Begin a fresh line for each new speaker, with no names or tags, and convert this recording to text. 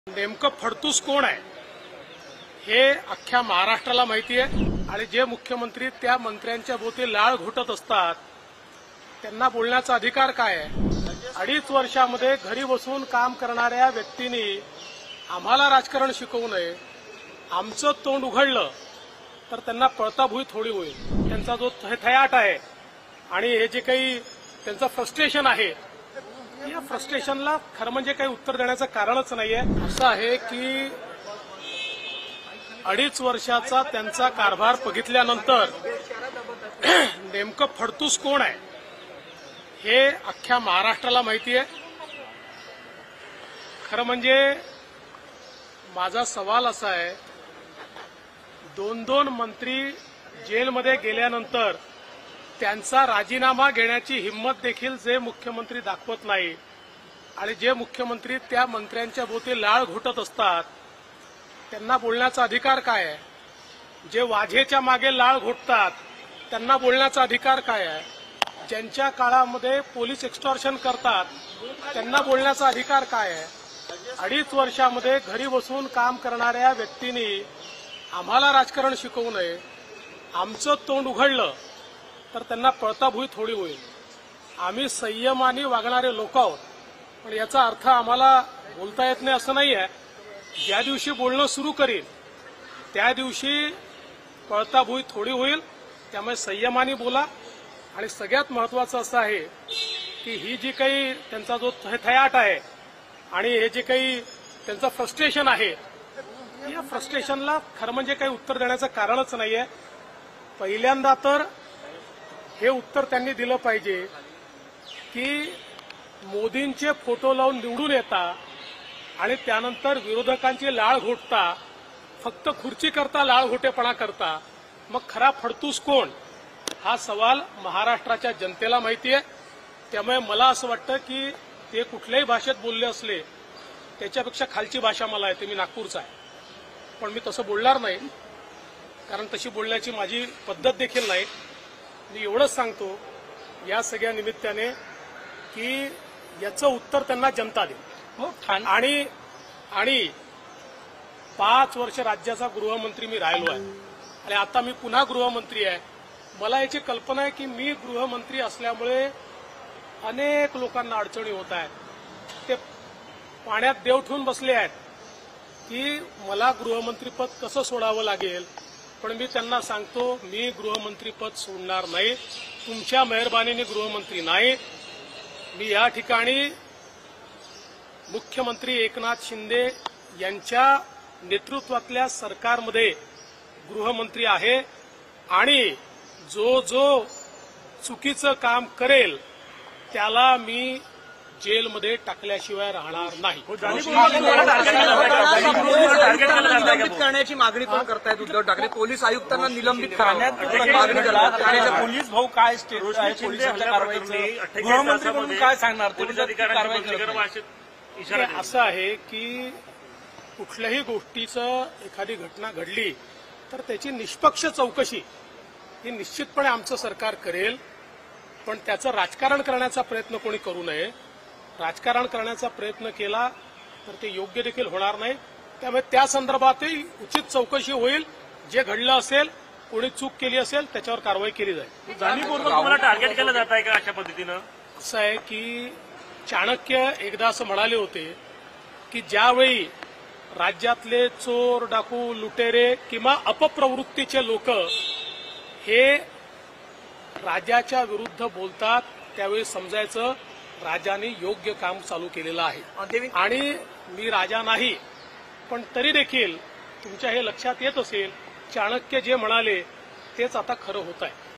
नेमकं फडतूस कोण आहे हे अख्ख्या महाराष्ट्राला माहिती आहे आणि जे मुख्यमंत्री त्या मंत्र्यांच्या भोवती लाळ घोटत असतात त्यांना बोलण्याचा अधिकार काय आहे? 2.5 वर्षामध्ये घरी बसून काम करणाऱ्या व्यक्तींनी आम्हाला राजकारण शिकवू नये. आमचं तोंड उघडलं तर त्यांना पळताभुई थोडी होईल. त्यांचा जो थयाट आहे आणि हे जे काही त्यांचं फ्रस्ट्रेशन आहे, या फ्रस्ट्रेशनला खरं म्हणजे काही उत्तर देण्याचं कारणच नाहीये. असं आहे की 2.5 वर्षाचा त्यांचा कारभार बघितल्यानंतर नेमकं फडतूस कोण आहे हे अख्ख्या महाराष्ट्राला माहिती आहे. खरं म्हणजे माझा सवाल असा आहे, 2 मंत्री जेलमध्ये गेल्यानंतर त्यांचा राजीनामा घेण्याची हिंमत देखील जे मुख्यमंत्री दाखवत नाही आणि जे मुख्यमंत्री त्या मंत्र्यांच्या भोवती लाळ घोटत असतात त्यांना बोलण्याचा अधिकार काय आहे? जे वाझेच्या मागे लाळ घोटतात त्यांना बोलण्याचा अधिकार काय आहे? ज्यांच्या काळामध्ये पोलीस एक्स्टॉर्शन करतात त्यांना बोलण्याचा अधिकार काय आहे? 2.5 वर्षामध्ये घरी बसून काम करणाऱ्या व्यक्तींनी आम्हाला राजकारण शिकवू नये. आमचं तोंड उघडलं तर त्यांना पळताभुई थोडी होईल. आम्ही संयमाने वागणारे लोक आहोत, पण याचा अर्थ आम्हाला बोलता येत नाही असं नाही आहे. ज्या दिवशी बोलणं सुरू करीन त्या दिवशी पळताभुई थोडी होईल. त्यामुळे संयमाने बोला. आणि सगळ्यात महत्वाचं असं आहे की ही जी काही त्यांचा जो थयाट आहे आणि हे जे काही त्यांचं फ्रस्ट्रेशन आहे, या फ्रस्ट्रेशनला खरं म्हणजे काही उत्तर देण्याचं कारणच नाहीये. पहिल्यांदा तर हे उत्तर त्यांनी दिलं पाहिजे की मोदींचे फोटो लावून निवडून येता आणि त्यानंतर विरोधकांची लाळ घोटता, फक्त खुर्ची करता लाळ घोटेपणा करता, मग खरा फडतूस कोण? हा सवाल महाराष्ट्राच्या जनतेला माहिती आहे. त्यामुळे मला असं वाटतं की ते कुठल्याही भाषेत बोलले असले त्याच्यापेक्षा खालची भाषा मला येते. मी नागपूरचा आहे, पण मी तसं बोलणार नाही, कारण तशी बोलण्याची माझी पद्धत देखील नाही. मी एवढंच सांगतो या सगळ्या निमित्ताने की याचं उत्तर त्यांना जनता देईल. आणि 5 वर्ष राज्याचा गृहमंत्री मी राहिलो आहे आणि आता मी पुन्हा गृहमंत्री आहे. मला याची कल्पना आहे की मी गृहमंत्री असल्यामुळे अनेक लोकांना अडचणी होत आहेत. ते पाण्यात देव ठेवून बसले आहेत की मला गृहमंत्रीपद कसं सोडावं लागेल. पण मी त्यांना सांगतो, मी गृहमंत्रीपद सोडणार नाही. तुमच्या मेहरबानीने गृहमंत्री नाही. मी या ठिकाणी मुख्यमंत्री एकनाथ शिंदे यांच्या नेतृत्वातल्या सरकारमध्ये गृहमंत्री आहे आणि जो चुकीचं काम करेल त्याला मी जेलमध्ये टाकल्याशिवाय राहणार नाही.
निलंबित करण्याची मागणी पण करतायत उद्धव ठाकरे. पोलीस आयुक्तांना निलंबित करण्याची मागणी करतात.
पोलीस भाऊ काय स्टेट आहे पोलिसांच्या कारवाईचं? गृहमंत्री म्हणून काय सांगणार?
असं आहे की कुठल्याही गोष्टीचं एखादी घटना घडली तर त्याची निष्पक्ष चौकशी ही निश्चितपणे आमचं सरकार करेल. पण त्याचं राजकारण करण्याचा प्रयत्न कोणी करू नये. राजकारण करण्याचा प्रयत्न केला तर ते योग्य देखील होणार नाही. त्यामुळे त्या संदर्भातही उचित चौकशी होईल. जे घडलं असेल, कोणी चूक केली असेल त्याच्यावर कारवाई केली जाईल.
जाणीवपूर्वक तुम्हाला टार्गेट केलं जात आहे का अशा पद्धतीनं?
असं आहे की चाणक्य एकदा असं म्हणाले होते की ज्यावेळी राज्यातले चोर, डाकू, लुटेरे किंवा अपप्रवृत्तीचे लोक हे राजाच्या विरुद्ध बोलतात त्यावेळी समजायचं राजाने योग्य काम चालू केलेलं आहे. आणि मी राजा नाही, पण तरी देखील तुमच्या हे लक्षात येत असेल, चाणक्य जे म्हणाले तेच आता खरं होत आहे.